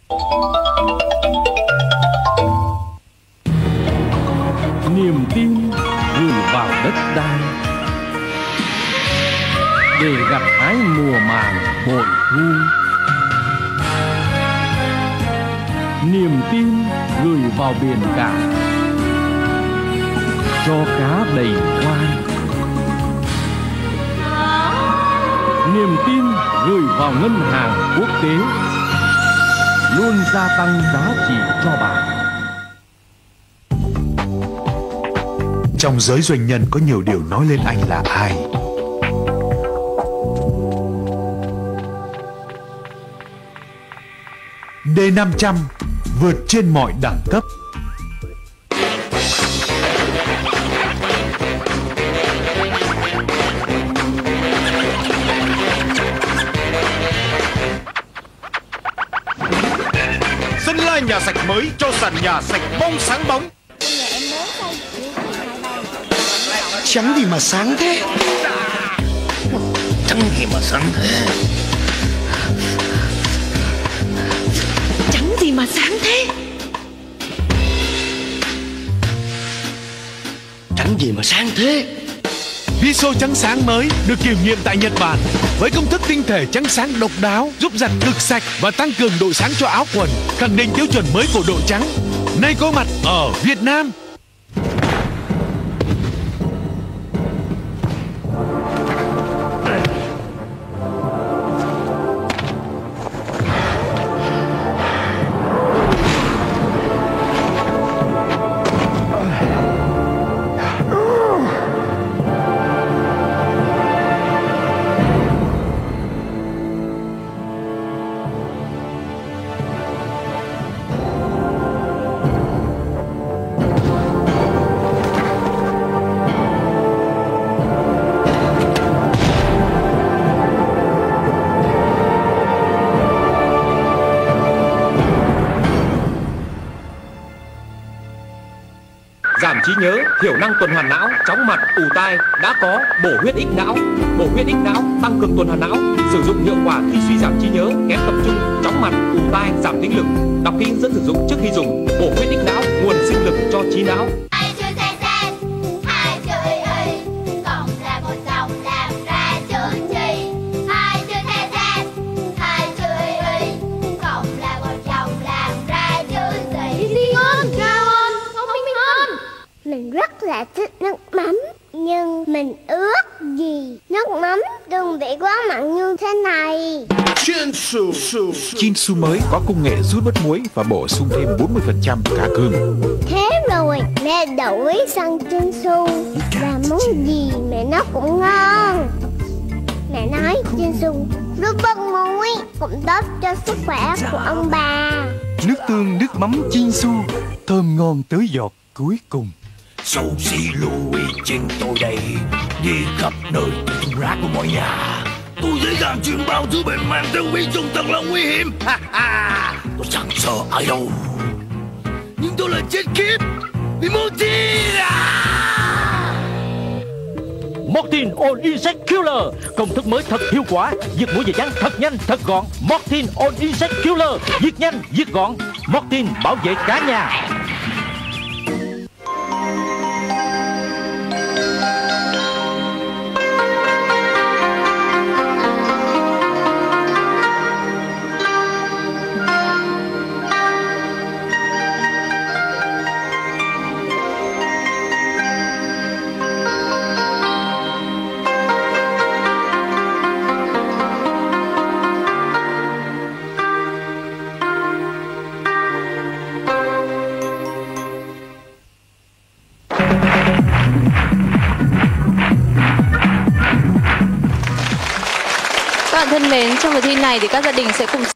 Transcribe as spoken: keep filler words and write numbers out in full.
Niềm tin gửi vào đất đai để gặt hái mùa màng bội thu. Niềm tin gửi vào biển cả cho cá đầy khoang. Niềm tin gửi vào ngân hàng quốc tế luôn gia tăng giá trị cho bạn. Trong giới doanh nhân có nhiều điều nói lên anh là ai. D năm trăm vượt trên mọi đẳng cấp. Sân La nhà sạch mới cho sàn nhà sạch bong sáng bóng. Trắng gì mà sáng thế? Trắng gì mà sáng thế? Trắng gì mà sáng thế? Trắng gì mà sáng thế? Viso trắng sáng mới được kiểm nghiệm tại Nhật Bản với công thức tinh thể trắng sáng độc đáo, giúp giặt cực sạch và tăng cường độ sáng cho áo quần, khẳng định tiêu chuẩn mới của độ trắng. Nay có mặt ở Việt Nam. Giảm trí nhớ, thiểu năng tuần hoàn não, chóng mặt, ù tai đã có bổ huyết ích não. Bổ huyết ích não tăng cường tuần hoàn não, sử dụng hiệu quả khi suy giảm trí nhớ, kém tập trung, chóng mặt, ù tai, giảm thính lực. Đọc kỹ hướng dẫn sử dụng trước khi dùng. Bổ huyết ích não, nguồn sinh lực cho trí não. Hai chữ xe sen, hai chữ y y, cộng là một dòng làm ra chữ chì. Hai chữ xe sen, hai chữ y y, cộng là một dòng làm ra chữ gì? Đi hơn, cao hơn, thông minh hơn. Mình rất là thích nước mắm, nhưng mình ước gì nước mắm đừng bị quá mặn như thế này. Chinsu Chinsu mới có công nghệ rút bớt muối và bổ sung thêm bốn mươi phần trăm cá cơm. Thế rồi mẹ đổi sang Chinsu và món gì mẹ nó cũng ngon. Mẹ nói Chinsu rút bớt muối cũng tốt cho sức khỏe của ông bà. Nước tương nước mắm Chinsu thơm ngon tới giọt cuối cùng. Sophie Louis trên tôi đây, đi khắp nơi thùng rác của mọi nhà. Tôi dễ dàng truyền bao thứ bệnh mang theo vi trùng thật là nguy hiểm. Ha ha, tôi chẳng sợ ai đâu, nhưng tôi là chết khiếp vì Mortin. Mortin On Insect Killer, công thức mới thật hiệu quả, diệt muỗi và gián thật nhanh thật gọn. Mortin On Insect Killer, diệt nhanh diệt gọn. Mortin bảo vệ cả nhà. Các bạn thân mến, trong cuộc thi này thì các gia đình sẽ cùng